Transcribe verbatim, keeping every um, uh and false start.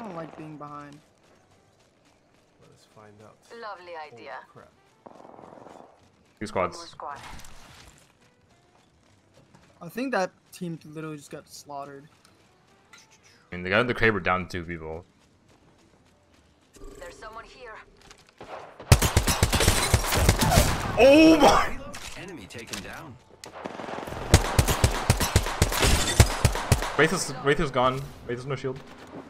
don't like being behind. Let us find out. Lovely idea. Oh, crap. Two One more squads. squad. I think that team literally just got slaughtered. I mean, the guy in the crate were down to two people. There's someone here. Oh my! Enemy taken down. Wraith is, Wraith is gone. Wraith has no shield.